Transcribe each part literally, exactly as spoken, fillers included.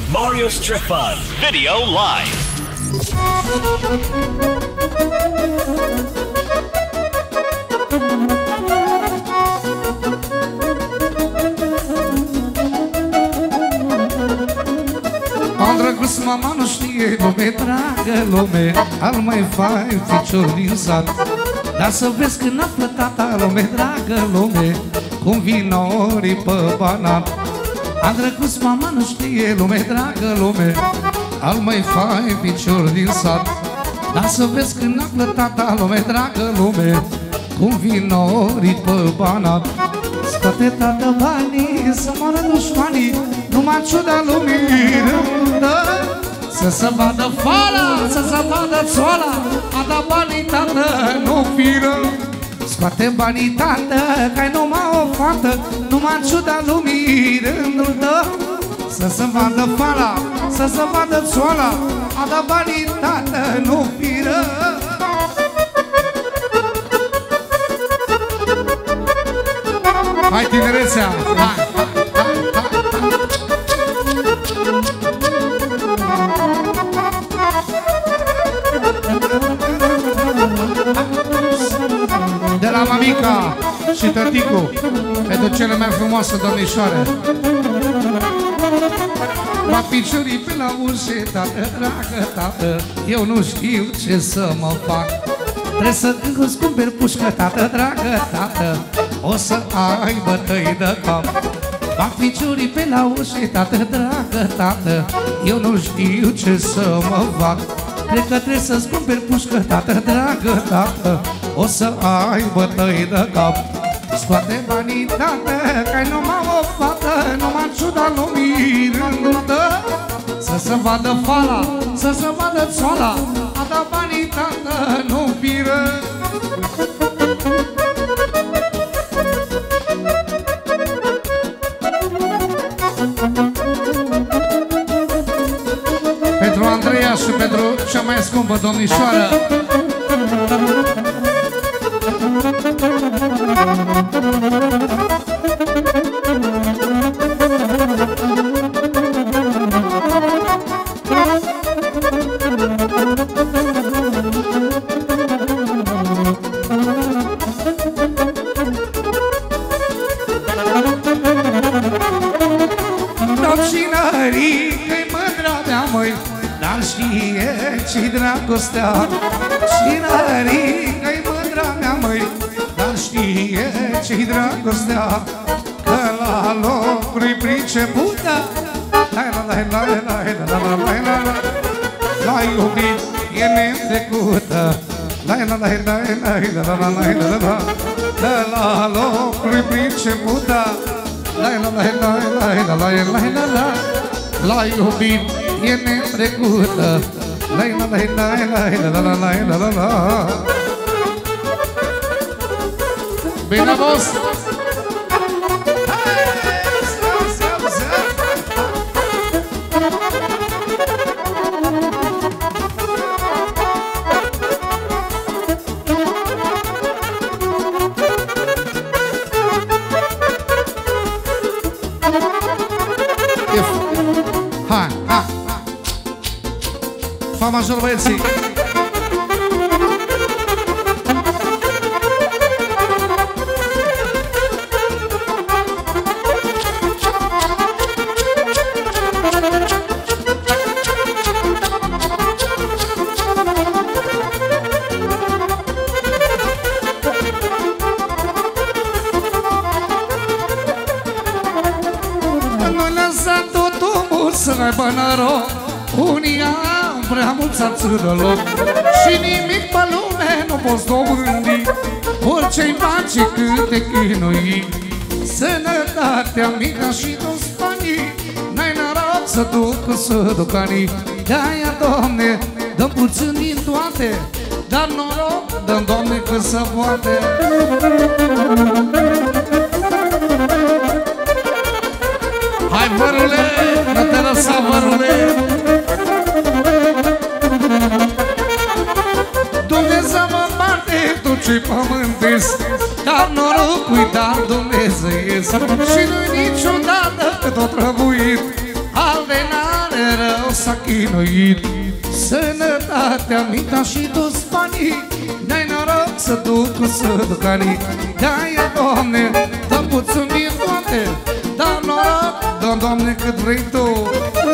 Mario Strip Fun Video Live. Drăguț, mama nu știe lume, dragă lume, al mai fain ficior din sat. Dar să vezi când află tata lume, dragă lume, cum vin orii pe banat. Am drăguț, mama nu știe lume, dragă lume, al mai fain ficior din sat. Dar să vezi când află tata lume, dragă lume, cum vin orii pe banat. Scoate tată banii să moară dușmanii, numai ciuda lumină, să se vadă fala, să se vadă țoala, a dat banii tată, nu firă. Scoate banii tată, că-ai numai o fată, numai ciuda lumină, să se vadă fala, să se vadă țoala, a dat banii tată, nu firă. Hai tinerețea, hai! De la mamica și tăticu, pentru cele mai frumoase domnișoare. La piciorii pe la ușe, tată, dragă tată, eu nu știu ce să mă fac. Trebuie să îți cumperi pușcă, tată, dragă tată, o să ai bătăi de cap. Fac piciorii pe la ușe, tată, dragă tată, eu nu știu ce să mă fac. Cred că trebuie să-ți cumperi pușcă, tată, dragă tată, o să ai bătăi de cap. Scoate banii, tată, că-ai numai o fată, numai ciuda lumină, să se vadă fala, să se vadă țoala, a dat banii, tată, nu piră. Pentru Andreea și pentru cea mai scumpă domnișoară. Și dragostea, și nărică-i mândra mea, măi, dar știe ce-i dragostea, că la locuri pricepută, l-ai iubit, e netrecută, că la locuri pricepută, l-ai iubit, e netrecută. La la la la la la la la la. Bine boss. Hai, hai. Fa major băieții. Nu lăsa totul să aibă noroc, unii au prea mult să-țină loc și nimic pe lume nu poți dobândi, orice-i face cât te chinui. Sănătatea mică și toți banii, n-ai noroc să duc să ducanii. De-aia, Doamne, dăm puțin din toate, dar noroc dăm, Doamne, că se poate. Hai, vărule, nu te lăsa, vărule. Dumnezeu mă împarte tot ce pământesc, dar norocul-i dar dumnezeiesc. Și nu-i niciodată cât o trăbuit, al de n-are s-a chinuit. Sănătatea, mintea și toți banii, n-ai noroc să duc cu săducanii. De-aia, Doamne, dă mulțumiri, Doamne, dă noroc, dă, Doamne, cât vrei Tu.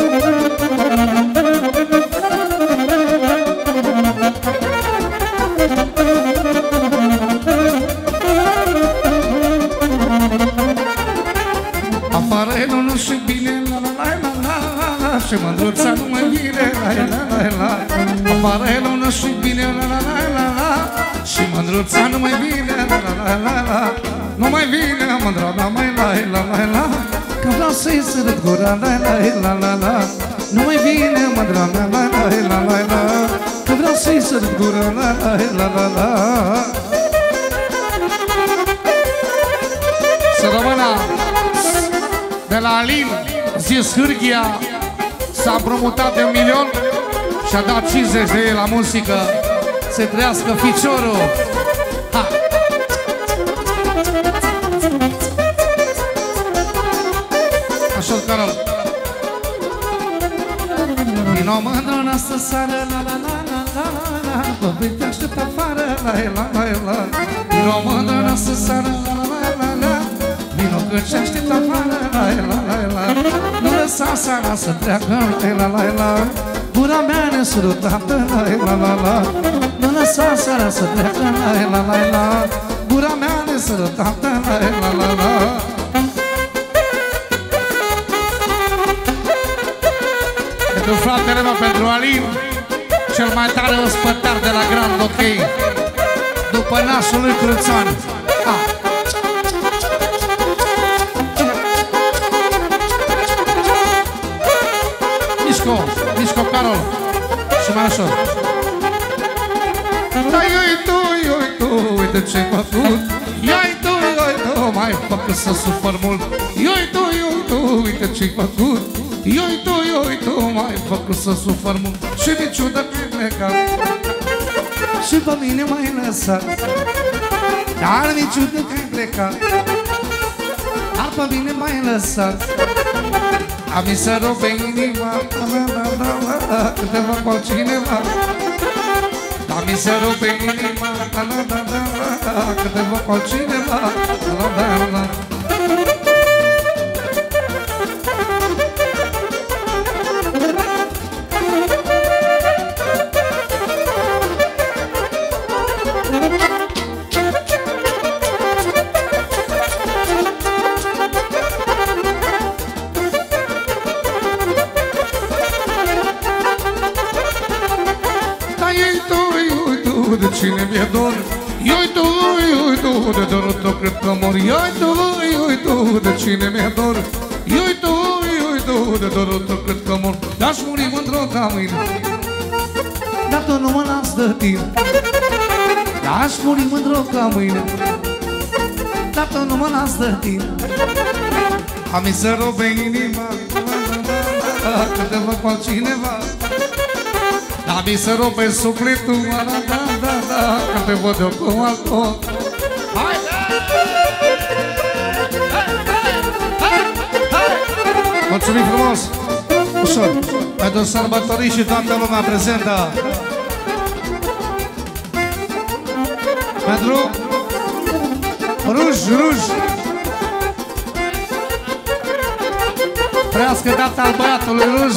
Afară e nu și bine, la la la la la la la, și mândruța nu mai vine, la la la la. Afară e nu și bine, la la la la la, și mândruța nu mai vine, la la la la la. Nu mai vine mândra, la mai la la la la, că vreau să-i sărut gura, la la la la la. Nu mai vine mândra, la la la la la la, că vreau să-i sărut gura, la la la la la. Să rămână de la Alin, zis Hârghia, s-a împrumutat de un milion și a dat cincizeci de ei la muzică. Să trăiască ficiorul. Ha! Așa, Carol. Din o mândră noastră sară, la la la la la la, copii te aștept afară, la la la la. Din o mândră noastră sară, la la la la la, vino că ce aștept afară, la la la la. Nu lăsa seara să treacă, la la la la. Gura mea nesărutată, la la la la. Nu lăsa seara să treacă, la la la la. Gura mea nesărutată, la la la la. Pentru fratele meu, pentru Alin, cel mai tare ospătar de la Grand OK, după nașul lui Cruțan. Ah. Mișco, Mișco Carol și mai ușor. Dai, ui tu, ui tu, uite ce-ai făcut. Ioi tu, ui tu, m-ai făcut să sufăr mult. Ioi tu, ui tu, uite ce-ai făcut. Ioi tu, ui tu, m-ai făcut să sufăr mult. Și mi ciudă că-i plecat și pe mine m-ai lăsat. Dar mi ciudă că-i plecat, dar pe mine m-ai lăsat. Am mi să rupe inima, când te văd cu altcineva. Am mi să rupe inima, când te văd cu altcineva. De cine mi-e dor, ioi tu, ioi tu, de dorul tău cred că mor. Ioi tu, ioi tu, de cine mi-e dor, ioi tu, ioi tu, de dorul tău cred că mor. Aș muri mândră ca mâine, dar tu nu mă las de tine. Aș muri mândră ca mâine, dar tu nu mă las de tine. Am mi să rupe inima, când te văd cu altcineva. Dar mi se rupe sufletul, da, da, da, da, când te văd eu cu altul. Hai! Mulțumim frumos! Ușor! Pentru sărbătorii și toată lumea prezentă. Pentru Ruj, Ruj. Trească data al băiatului Ruj.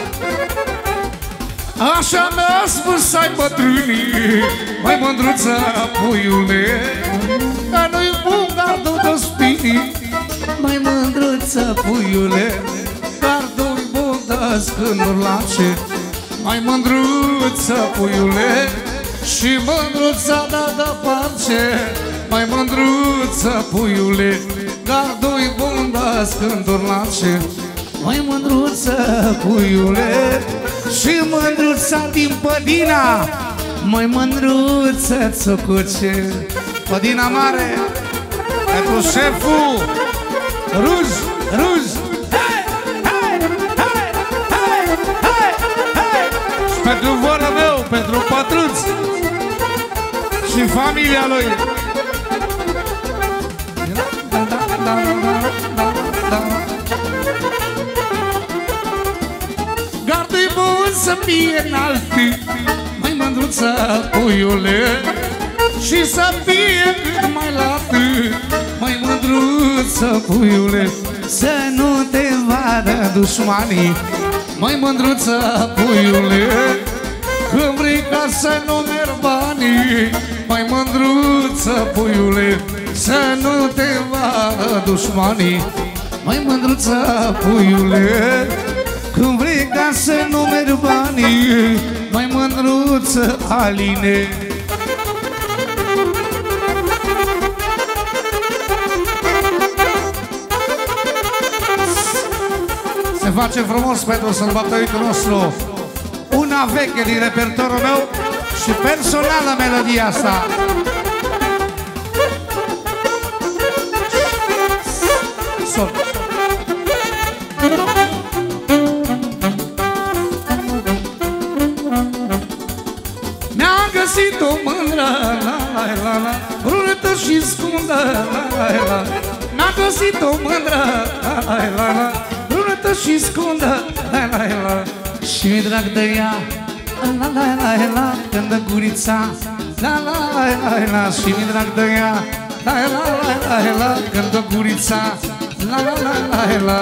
Așa mi-a spus ai bătrânii, mai mândruță, puiule, că nu-i bun gardul de spinii. Mai mândruță, puiule, gardul-i bun de scânduri lace. Mai mândruță, puiule, și mândruța da de parce. Mai mândruță, puiule, gardul-i bun de scânduri lace. Mai mândruță, puiule, și mândruța din Pădina. Mai mândruță, țucuce, Pădina mare. Pentru șeful Ruj, Ruj. Hey, hey, hey, hey, hey, hey. Și pentru vorul meu, pentru Pătruț și familia lui. Da, da, da, da, da, da. Gardul-i bun să fie înalt, mai mândruță, puiule, și să fie cât mai lat, mai mândruță, puiule, să nu te vadă dușmanii, mai mândruță, puiule, când vrei ca să nu merg banii, mai mândruță, puiule, să nu te vadă dușmanii, mai mândruță, puiule, când vrei ca să nu merg banii, mai mândruță, Aline. Se face frumos pentru sărbătoritul nostru, una veche din repertoriul meu și personală melodia asta. Sol. Mi-a găsit o mândră, la la la la, brunetă și scundă, la la la. Mi-a găsit o mândră, la la la la, brunetă și scundă, la la la. Și mi-e drag de ea, la la la la, când dă gurița, la la la la. Și mi-e drag de ea, la la la la, când dă gurița, la la la la.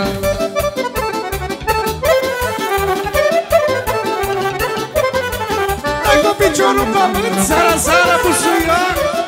Hai cu piciorul pe mânt, sara, sara, bușuia.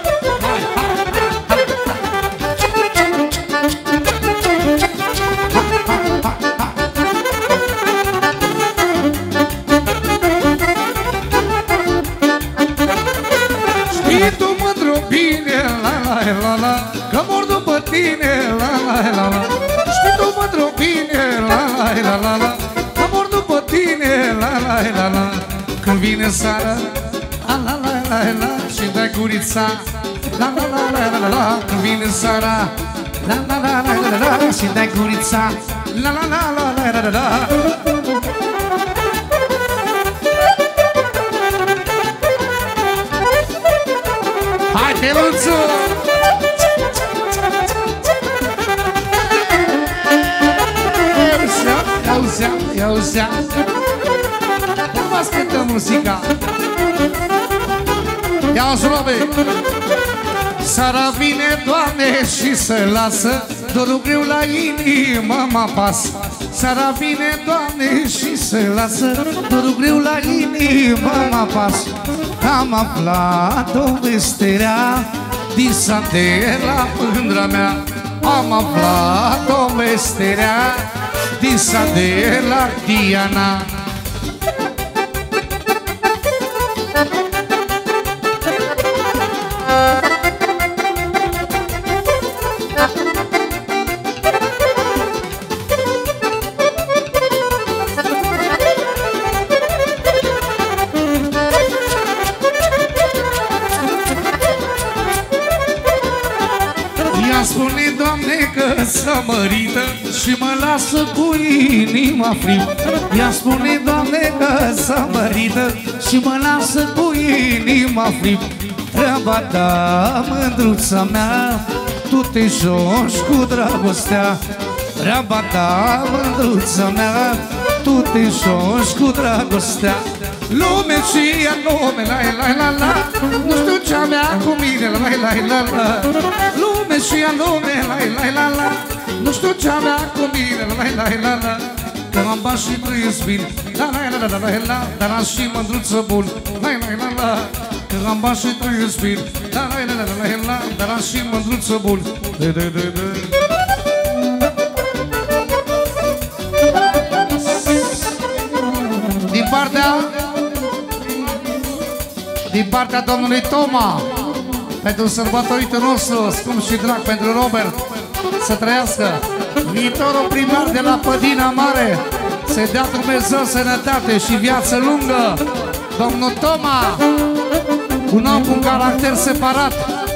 Știi tu, mândru, bine, la la la la, că mor după tine, la la la la. Știi tu, mândru, bine, la la la la la, că mor după tine, la la la la. Când vine seara, la la la la la, și dai gurița, la la la la la la. Când vine seara, la la la la la la, și dai gurița, la la la la la la la. Hai, Teluțu! Ia-uzea, ia-uzea, cum v-ați cântă muzica? Ia-uzi, robe! Seara vine, Doamne, și se lasă dorul greu la inimă mă pasă. Seara vine, Doamne, și se lasă dorul greu la inimă mă pasă. Am aflat o veste rea din sat de la mândra mea. Am aflat o veste rea din sat de la Diana. Spune, Doamne, că s-a mărită și mă lasă cu inima frică. Ea spune, Doamne, că s-a mărită și mă lasă cu inima frică. Treaba ta, mândruța mea, tu te joci cu dragostea. Treaba ta, mândruța mea, tu te joci cu dragostea. Lume și ea lume, la la la la, nu știu ce-a mea cu mine, la la la la. Lume și ea lume, la la la la, nu știu ce-a mea cu mine, la la la la. Că am bani și trăiesc bine, la la la la la la, dar am și mândruță bun, la la la la. Că am bani și trăiesc bine, la la la la la la, dar am și mândruță bun, de de de de. Din partea Din partea domnului Toma, pentru sărbătoritul nostru, scump și drag, pentru Robert, să trăiască viitorul primar de la Pădina Mare, să-i dea Dumnezeu sănătate și viață lungă. Domnul Toma, un om cu un caracter separat.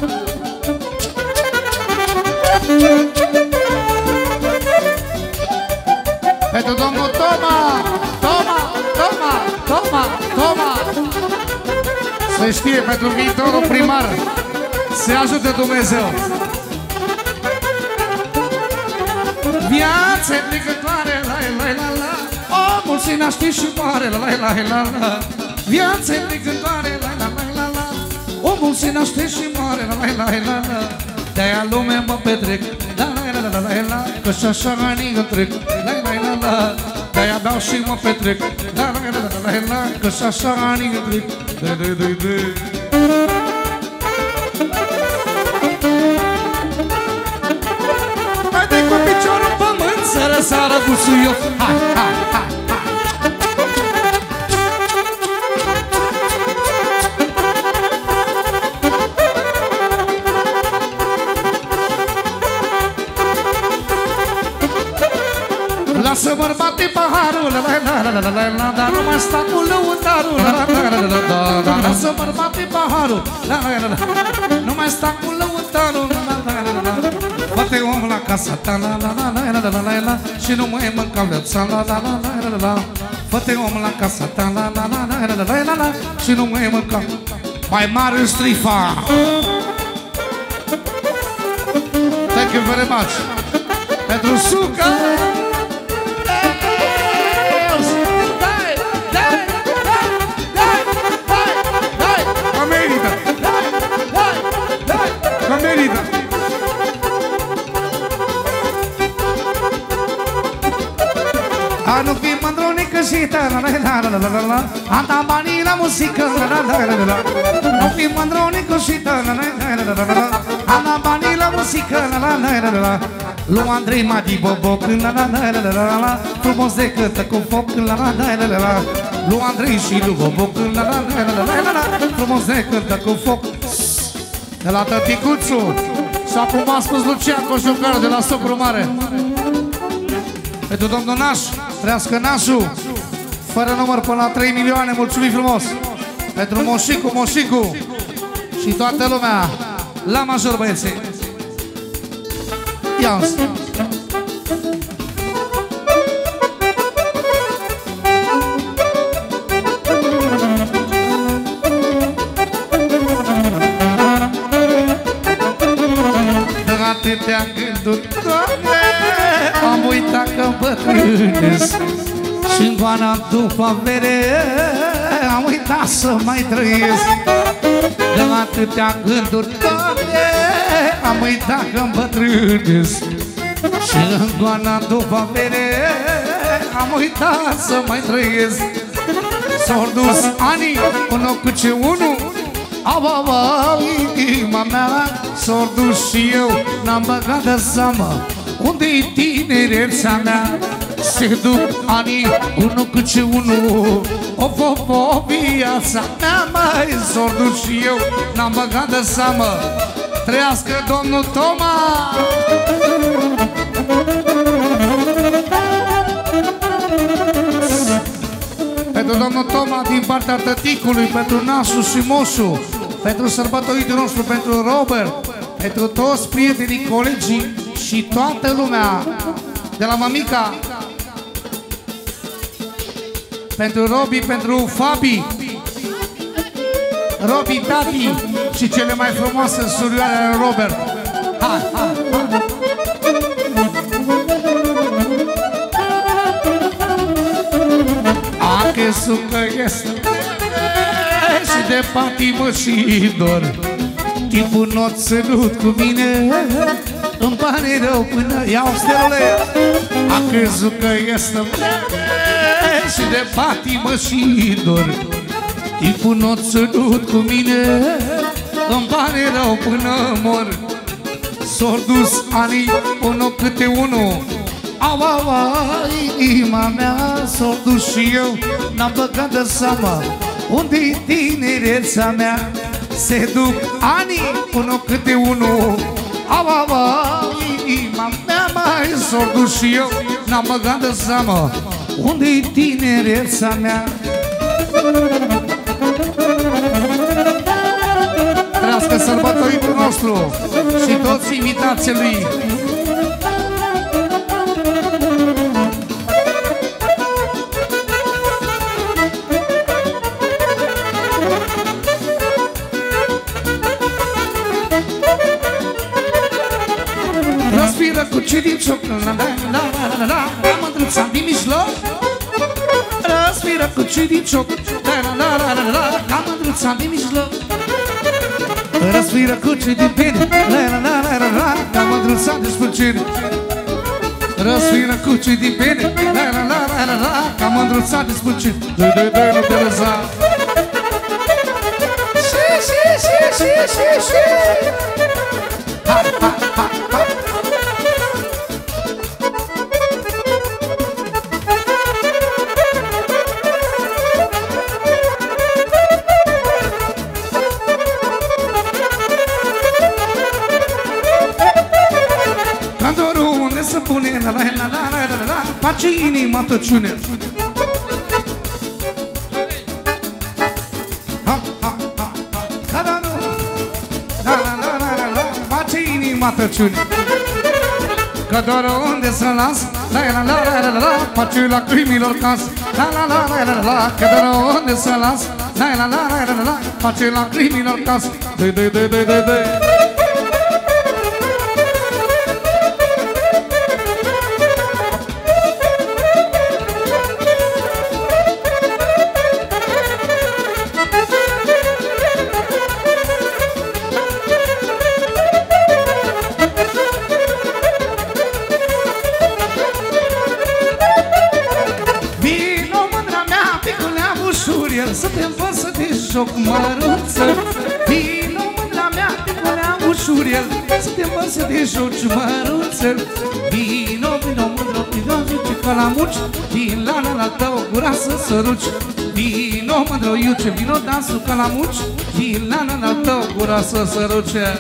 Pentru domnul Toma, Toma, Toma, Toma, Toma, să știe, pentru viitorul primar, se ajute Dumnezeu. Viață plicătoare, la la la la, omul și se naște și moare, la la la la la. Viața e trecătoare, la la la la la. Omul se naște și moare, la la la la la. De-aia lumea mă petrec, la la la la la la. Că și așa anii îmi trec, la la la la. De-aia beau și mă petrec, la la la la la la. Că și așa anii îmi trec, de de de de. Haide cu piciorul în pământ să răsară busuioc. Hai, hai, hai, hai. Lasă bărbate paharul, la la la la la la la. Dar nu mai sta cu lăutarul, la la la la la la. Lasă bărbate paharul, la la la la. Nu mai sta cu lăutarul, la la la la la. Bate om la casa ta, la la la la la la la la. Și nu mai mânca viața, la la la la la la. Bate om la casa ta, la la la la la la la la. Și nu mai mânca. Mai mare strifa. Thank you very much. Pentru sucă. Nu fi mândrunică și ta, la la la la la la la. Am dat banii la muzică, la la la la la. Nu fi mândrunică și ta, la la la la la la. Am dat banii la muzică, la la la la la. Lui Andrei Madi Boboc, la la la la la la. Frumos de cântă cu foc, la la la la la. Lui Andrei și lui Boboc, la la la la la la. Frumos de cântă cu foc. De la tăticuțu. Și acum a spus Lucian Coșucară de la Socru Mare. Pentru domnul Naș, trească Nașul, fără număr până la trei milioane, mulțumim frumos. Pentru Moșicu, Moșicu și toată lumea, la major băieții. Ia-ți! De atâtea gânduri, Doamne, am uitat că bătrânesc și-n goana după avere am uitat să mai trăiesc. De atâtea gânduri, Doamne, am uitat că îmbătrânesc și-n goana după avere am uitat să mai trăiesc. S-au dus anii, unul cu ce unul, au, au, au, inima mea s-au dus și eu n-am băgat de seamă unde-i tinerețea mea. Se duc anii, unul cu ce unul, of, of, of, viața mea mai s-o duc și eu n-am băgat de seamă. Trăiască domnul Toma! Pentru domnul Toma din partea tăticului, pentru Nașu și Moșu, pentru sărbătoritul nostru, pentru Robert, pentru toți prietenii, colegii și toată lumea de la mămica, pentru Robi, pentru Fabi, Robi, tati și cele mai frumoase surioare ale Robert. Hai, hai, hai. A, că sucă este și de patimă și dor. Timpul n-o ținut cu mine, îmi pare rău până iau stelele. A crezut că este și de patimă și dor. Timpul n-o ținut cu mine, îmi pare rău până mor. S-au dus anii, unul câte unul, au, au, au, inima mea s-au dus și eu n-am băgat de seama unde-i tinerețea mea. Se duc anii, unul câte unul, au, au, au, inima mea mai s-au dus și eu n-am băgat de seama unde-i tinerețea mea. Trească sărbătoritul nostru și toți invitații lui. Respiră cu cirințoc, la la la la la la. Am îndrățat din mijloc, Răsfiră cu cei din cioc, la la la la la la, ca mândruța din mijloc. Răsfiră cu cei din pene, la la la la la la, ca mândruța din spâncene. Răsfiră cu cei din pene, la la la la la la, ca mândruța din spâncene. Dă, dă, dă, nu te lăsa. Și, și, și, și, și, și. Hai, hai, hai, hai. Să pune la la la la la la la, face inima tăciune. Ha ha ha ha, la la la la la la la, face inima tăciune. Că doar unde să las, la la la la la la, face lacrimilor cas. La la la la la la, că doar unde să las, la la la la la la, face lacrimilor cas. Dă dă dă dă dă dă. Să te învăț de joc, măruță. Vino mândra mea, picălea ușurel, să te învăț de joc, măruță. Vino, vino mândră, vino, zice că la muci, vin la la la tău gura să săruci. Vino mândră, iuce, vino dansul că la muci, vin la la la tău gura să săruce.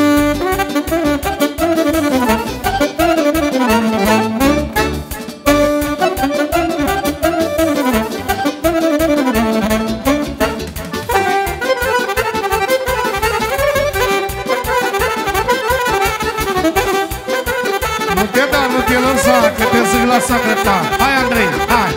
Că te zic la secretar. Hai, Andrei, hai!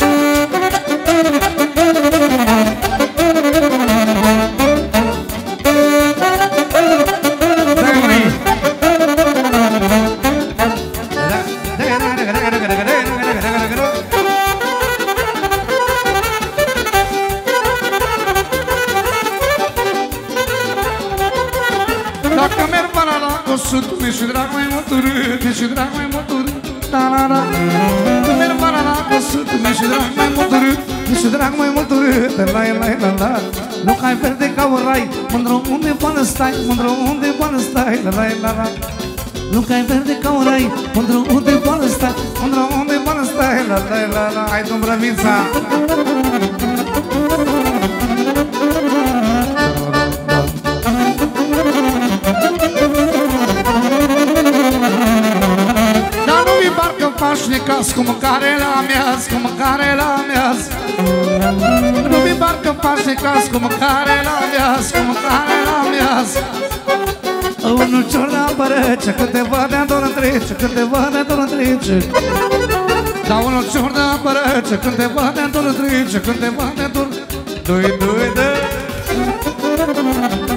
Dacă merg până la o sută, mi-și drag mai mult urât, mi-și drag mai mult urât. Da, da, da. Merg până la o sută, mi-și drag mai mult urât, mi-și drag mai mult urât. La la la la, nu cai verde ca un rai, mândru unde poate stai, mândru unde poate stai. La la la la, nu cai verde ca un rai, mândru unde poate stai, mândru unde poate stai. La la la la, hai tu Brăvița. Pașnicas cu mâncare la miaz, cu mâncare la miaz. Nu mi barcă pașnicas cu mâncare la miaz, cu mâncare la miaz. Unul cior de apă rece, când te văd de-a trece, când te văd de-a trece. Da, unul cior de apă rece, când te văd de-a trece, când te văd de-a trece. Doi, doi, doi.